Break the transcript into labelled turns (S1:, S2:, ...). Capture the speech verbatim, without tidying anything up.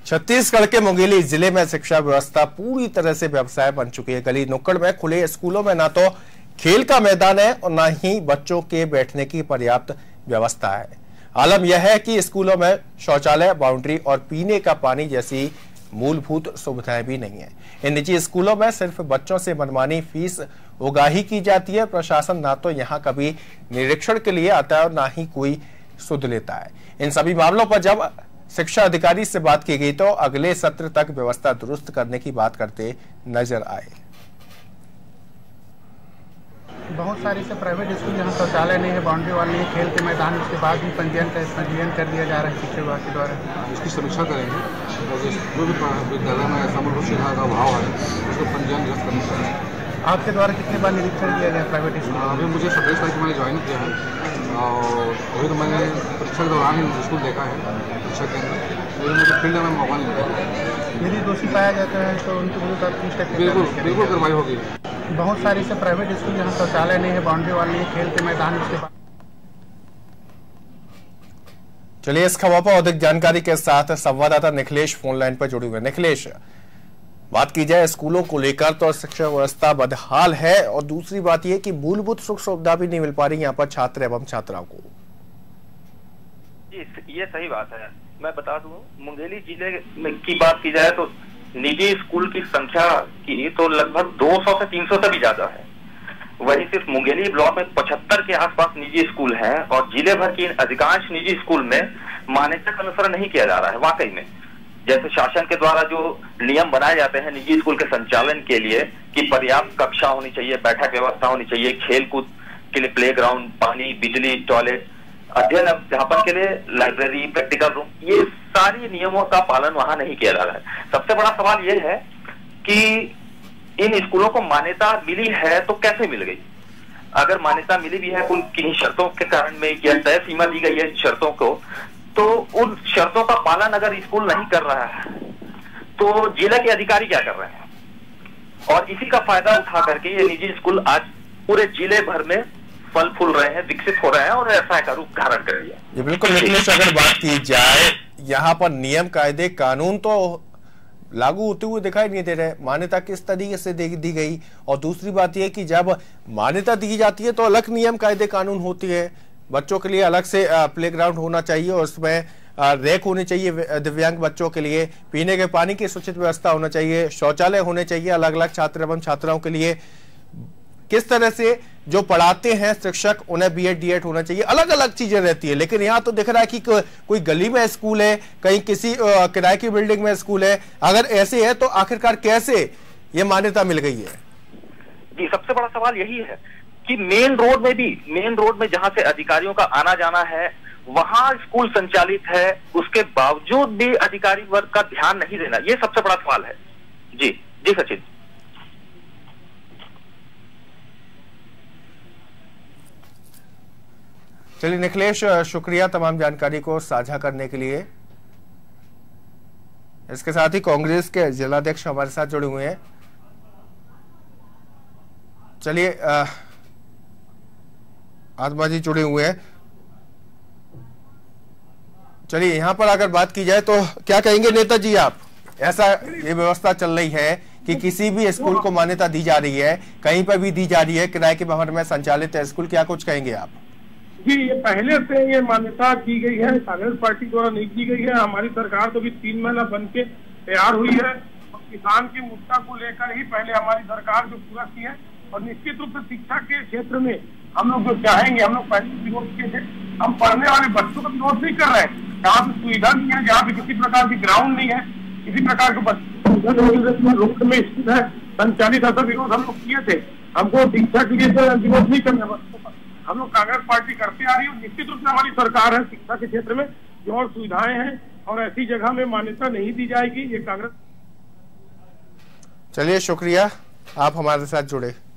S1: छत्तीसगढ़ के मुंगेली जिले में शिक्षा व्यवस्था पूरी तरह से व्यवसाय बन चुकी है। गली नुक्कड़ में खुले स्कूलों में ना तो खेल का मैदान है और ना ही बच्चों के बैठने की पर्याप्त व्यवस्था है। आलम यह है कि स्कूलों में शौचालय, बाउंड्री और पीने का पानी जैसी मूलभूत सुविधाएं भी नहीं है। इन निजी स्कूलों में सिर्फ बच्चों से मनमानी फीस उगाही की जाती है। प्रशासन ना तो यहाँ कभी निरीक्षण के लिए आता है और ना ही कोई सुध लेता है। इन सभी मामलों पर जब शिक्षा अधिकारी से बात की गई तो अगले सत्र तक व्यवस्था दुरुस्त करने की बात करते नजर आए।
S2: बहुत सारे से प्राइवेट स्कूल जहाँ शौचालय नहीं है, बाउंड्री वाल नहीं है, खेल के मैदान, उसके बाद भी पंजीयन का पंजीयन कर दिया जा रहा है शिक्षा विभाग के द्वारा।
S3: इसकी समीक्षा करेंगे और जो भी विद्यालय में ऐसा मूलभूत सुविधा का अभाव है उसको पंजीयन निरस्त करना चाहिए।
S2: आपके द्वारा कितने बार निरीक्षण किया गया प्राइवेट स्कूल?
S3: अभी मुझे सत्ताईस तारीख मैंने ज्वाइन किया है और अभी तो मैंने परीक्षा के दौरान ही स्कूल देखा है परीक्षा के अंदर, लेकिन मुझे फील्ड में मौका नहीं मिला।
S2: यदि दोषी पाया जाता है तो उनके विरुद्ध तीस टक्के
S3: बिल्कुल बिल्कुल कार्रवाई होगी।
S2: बहुत सारे से प्राइवेट स्कूल जहाँ शौचालय नहीं है, बाउंड्री वाल नहीं है, खेल के मैदान, उसके बाद।
S1: चलिए इस खबर पर अधिक जानकारी के साथ संवाददाता निखिलेश फोन लाइन पर जुड़े हुए। निखिलेश, बात की जाए स्कूलों को लेकर तो शिक्षा व्यवस्था बदहाल है और दूसरी बात यह कि मूलभूत सुख सुविधा भी नहीं मिल पा रही यहाँ पर छात्र एवं छात्राओं को।
S4: जी, ये सही बात है। मैं बता दूं, मुंगेली जिले में की बात की जाए तो निजी स्कूल की संख्या की तो लगभग दो सौ से तीन सौ से भी ज्यादा है। वही सिर्फ मुंगेली ब्लॉक में पचहत्तर के आसपास निजी स्कूल हैं और जिले भर के अधिकांश निजी स्कूल में मान्यता का अनुसरण नहीं किया जा रहा है। वाकई में जैसे शासन के द्वारा जो नियम बनाए जाते हैं निजी स्कूल के संचालन के लिए कि पर्याप्त कक्षा होनी चाहिए, बैठक व्यवस्था होनी चाहिए, खेल कूद के लिए प्ले ग्राउंड, पानी, बिजली, टॉयलेट, अध्ययन अध्यापन के लिए लाइब्रेरी, प्रैक्टिकल रूम, ये सारी नियमों का पालन वहां नहीं किया जा रहा है। सबसे बड़ा सवाल ये है कि इन स्कूलों को मान्यता मिली है तो कैसे मिल गई? अगर मान्यता मिली भी है किन्हीं शर्तों के कारण में या तय सीमा दी गई है शर्तों को, तो उन शर्तों का पालन अगर स्कूल नहीं कर रहा है तो जिले के अधिकारी क्या कर रहे हैं? और इसी का फायदा उठा करके ये निजी स्कूल आज पूरे जिले भर में फल फूल रहे हैं, विकसित हो रहे हैं और ऐसा का रूप धारण कर लिया।
S1: जी बिल्कुल निखिलेश, अगर बात की जाए यहाँ पर नियम, कायदे, कानून तो लागू होते हुए दिखाई नहीं दे रहे। मान्यता किस तरीके से दे दी गई और दूसरी बात यह कि जब मान्यता दी जाती है तो अलग नियम, कायदे, कानून होती है। बच्चों के लिए अलग से प्लेग्राउंड होना चाहिए और उसमें रैक होनी चाहिए दिव्यांग बच्चों के लिए, पीने के पानी की सुचित व्यवस्था होना चाहिए, शौचालय होने चाहिए अलग अलग छात्र एवं छात्राओं के लिए। किस तरह से जो पढ़ाते हैं शिक्षक उन्हें बी एड डी एड होना चाहिए, अलग अलग चीजें रहती है। लेकिन यहाँ तो दिख रहा है कि को, कोई गली में स्कूल है, कहीं किसी किराए की बिल्डिंग में स्कूल है। अगर ऐसे है तो आखिरकार कैसे ये मान्यता मिल गई है?
S4: जी, सबसे बड़ा सवाल यही है कि मेन रोड में भी, मेन रोड में जहां से अधिकारियों का आना जाना है वहां स्कूल संचालित है, उसके बावजूद भी अधिकारी वर्ग का ध्यान नहीं देना, ये सबसे बड़ा सवाल है। जी जी सचिन।
S1: चलिए निखिलेश, शुक्रिया तमाम जानकारी को साझा करने के लिए। इसके साथ ही कांग्रेस के जिलाध्यक्ष हमारे साथ जुड़े हुए हैं। चलिए आत्मा जी जुड़े हुए हैं। चलिए यहां पर अगर बात की जाए तो क्या कहेंगे नेताजी आप? ऐसा ये व्यवस्था चल रही है कि किसी भी स्कूल को मान्यता दी जा रही है, कहीं पर भी दी जा रही है, किराए के भवन में संचालित है स्कूल, क्या कुछ कहेंगे आप?
S5: जी, ये पहले से ये मान्यता दी गई है, कांग्रेस पार्टी द्वारा नहीं की गई है। हमारी सरकार तो भी तीन महीना बन के तैयार हुई है और किसान के मुद्दा को लेकर ही पहले हमारी सरकार जो पूरा की है। और निश्चित रूप से शिक्षा के क्षेत्र में हम लोग जो चाहेंगे, हम लोग पहले विरोध किए थे, हम पढ़ने वाले बच्चों का विरोध नहीं कर रहे हैं। जहाँ पे सुविधा नहीं है, जहाँ पे किसी प्रकार की ग्राउंड नहीं है, किसी प्रकार के बच्चों रोड में स्कूल है संचालित, ऐसा विरोध हम लोग किए थे। हमको शिक्षा के लिए विरोध नहीं करना बच्चों का, हम लोग कांग्रेस पार्टी करते आ रही है। निश्चित रूप से हमारी सरकार है शिक्षा के क्षेत्र में जो और सुविधाएं हैं और ऐसी जगह में मान्यता नहीं दी जाएगी, ये कांग्रेस।
S1: चलिए शुक्रिया, आप हमारे साथ जुड़े।